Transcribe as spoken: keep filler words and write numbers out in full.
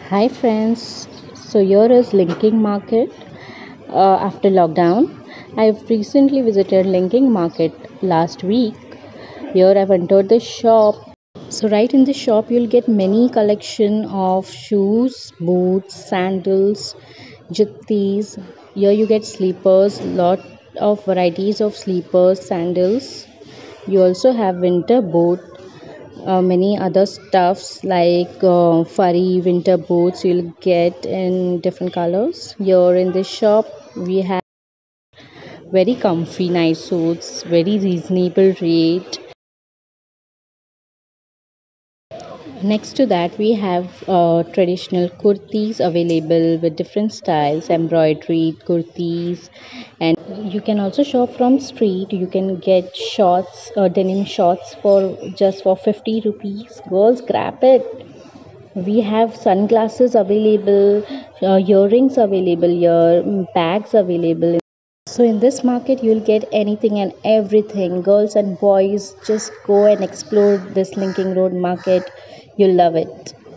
Hi friends, so here is Linking Market uh, after lockdown. I've recently visited Linking Market last week. Here I've entered the shop. So right in the shop you'll get many collection of shoes, boots, sandals, juttis. Here you get sleepers, lot of varieties of sleepers, sandals. You also have winter boot, uh, many other stuffs like uh, furry winter boots you'll get in different colors. Here in this shop we have very comfy nice suits, very reasonable rate. Next to that we have uh, traditional kurtis available with different styles, embroidery kurtis, and you can also shop from street. You can get shorts, uh, denim shorts for just for fifty rupees. Girls, grab it. We have sunglasses available, uh, earrings available here, mm, bags available. So in this market, you'll get anything and everything. Girls and boys, just go and explore this Linking Road market. You'll love it.